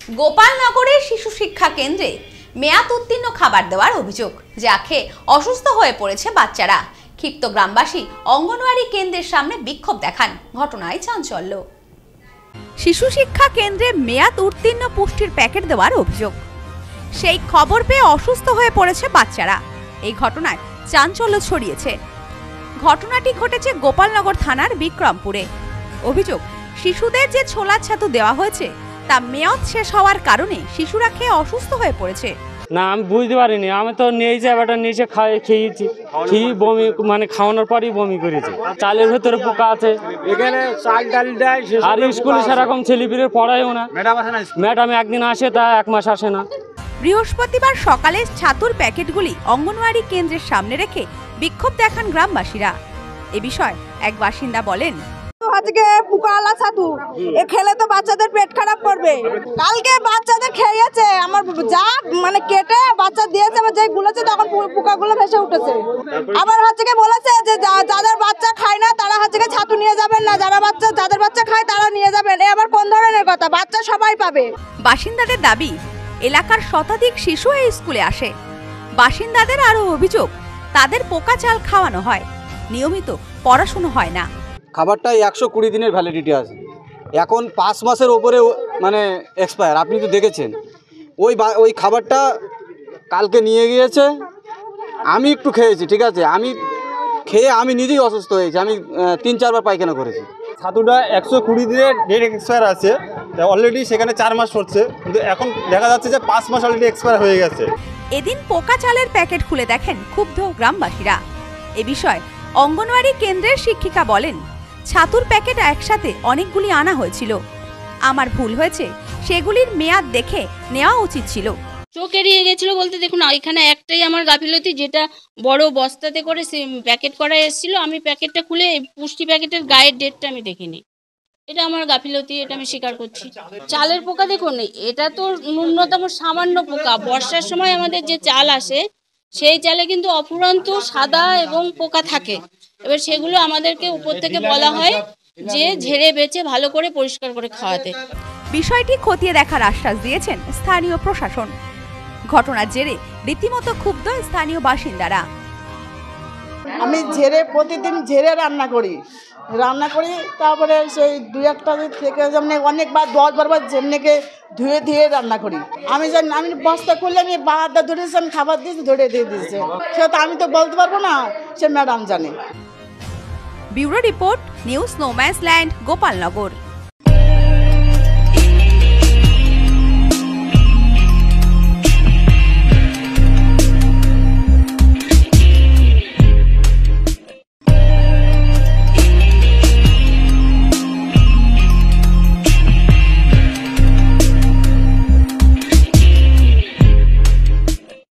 গোপালনগরের শিশু শিক্ষা কেন্দ্রে মেয়াদ উত্তীর্ণ খাবার দেওয়ার অভিযোগ, যা খেয়ে অসুস্থ হয়ে পড়েছে বাচ্চারা। ক্ষিপ্ত গ্রামবাসী অঙ্গনওয়াড়ি কেন্দ্রের সামনে বিক্ষোভ দেখান। ঘটনায় চাঞ্চল্য। শিশু শিক্ষা কেন্দ্রে মেয়াদ উত্তীর্ণ পুষ্টির প্যাকেট দেওয়ার অভিযোগ, সেই খবর পেয়ে অসুস্থ হয়ে পড়েছে বাচ্চারা। এই ঘটনায় চাঞ্চল্য ছড়িয়েছে। ঘটনাটি ঘটেছে গোপালনগর থানার বিক্রমপুরে। অভিযোগ, শিশুদের যে ছোলা ছাতু দেওয়া হয়েছে তা মেয়াদ শেষ হওয়ার কারণে শিশুরা খেয়ে অসুস্থ হয়ে পড়েছে। না, আমি বুঝতে পারিনি। আমি তো নিয়েছি, ব্যাটা নিচে খেয়েছি, খেয়ে বমি, মানে খাওয়ানোর পরই বমি করেছি। চালের ভেতরে পোকা আছে, এখানে চাল ডাল দেয়। আর স্কুলে সেরকম ছেলেপিলের পড়ায়ও না। ম্যাডাম একদিন আসে, তা 1 মাস আসে না। বৃহস্পতিবার সকালে ছাতুর প্যাকেটগুলি অঙ্গনওয়াড়ি কেন্দ্রের সামনে রেখে বিক্ষোভ দেখান গ্রামবাসীরা। এ বিষয়ে এক বাসিন্দা বলেন, আজকে পোকাওয়ালা ছাতু এ খেলে তো বাচ্চাদের পেট খারাপ করবে। কালকে বাচ্চাদের খেয়েছে, আমার যা মানে কেটে বাচ্চা দিয়েছে, যে গুলোছে তখন পোকাগুলো ভেসে উঠেছে। আবার হচ্ছে বলেছে যে যাদের বাচ্চা খায় না তারা হচ্ছে ছাতু নিয়ে যাবেন না, যাদের বাচ্চা খায় তারা নিয়ে যাবেন। এ আবার কোন ধরনের কথা? বাচ্চা সবাই পাবে। বাসিন্দাদের দাবি, এলাকার শতাধিক শিশু এই স্কুলে আসে। বাসিন্দাদের আরও অভিযোগ, তাদের পোকা চাল খাওয়ানো হয়, নিয়মিত পড়াশুনো হয় না। খাবারটা 120 দিনের ভ্যালিডিটি আছে, এখন 5 মাসের ওপরে মানে এক্সপায়ার। আপনি তো দেখেছেন। ওই খাবারটা কালকে নিয়ে গিয়েছে, আমি একটু খেয়েছি, ঠিক আছে। আমি খেয়ে আমি নিজেই অসুস্থ হয়েছি। আমি 3-4 বার পায়খানা করেছি। ছাতুটা 120 দিনের ডেট এক্সপায়ার আছে, অলরেডি সেখানে 4 মাস হচ্ছে, কিন্তু এখন দেখা যাচ্ছে যে 5 মাস অলরেডি এক্সপায়ার হয়ে গেছে। এদিন পোকা চালের প্যাকেট খুলে দেখেন ক্ষুব্ধ গ্রামবাসীরা। এ বিষয়ে অঙ্গনওয়াড়ি কেন্দ্রের শিক্ষিকা বলেন, ছাতুর প্যাকেট একসাথে অনেকগুলি আনা হয়েছিল, আমার ভুল হয়েছে, সেগুলির মেয়াদ দেখে নেওয়া উচিত ছিল। চোখ এড়িয়ে গেছিল বলতে, দেখুন এখানে একটাই আমার গাফিলতি, যেটা বড় বস্তাতে করে প্যাকেট করা এসেছিল, আমি প্যাকেটটা খুলে পুষ্টি প্যাকেটের গায়ের ডেটটা আমি দেখিনি। এটা আমার গাফিলতি, এটা আমি স্বীকার করছি। চালের পোকা দেখুন, এটা তো ন্যূনতম সামান্য পোকা। বর্ষার সময় আমাদের যে চাল আসে সেই চালে কিন্তু অফুরন্ত সাদা এবং পোকা থাকে। এবার সেগুলো আমাদেরকে উপর থেকে বলা হয় যে ঝেড়ে বেছে ভালো করে পরিষ্কার করে খাওয়াতে। বিষয়টি খতিয়ে দেখার আশ্বাস দিয়েছেন স্থানীয় প্রশাসন। ঘটনার জেরে রীতিমতো ক্ষুব্ধ স্থানীয় বাসিন্দারা। আমি প্রতিদিন ঝেড়ে রান্না করি, তারপরে সেই 2-1টা থেকে যেমনি অনেকবার 10-12 বার যেমনিকে ধুয়ে রান্না করি। আমি বস্তা খুললে আমি বাহারটা ধরেছি, আমি খাবার দিয়েছি, ধরে দিয়ে দিয়েছে। সে তো আমি তো বলতে পারবো না, সে ম্যাডাম জানে। Bureau report, news no man's land, Gopalnagar.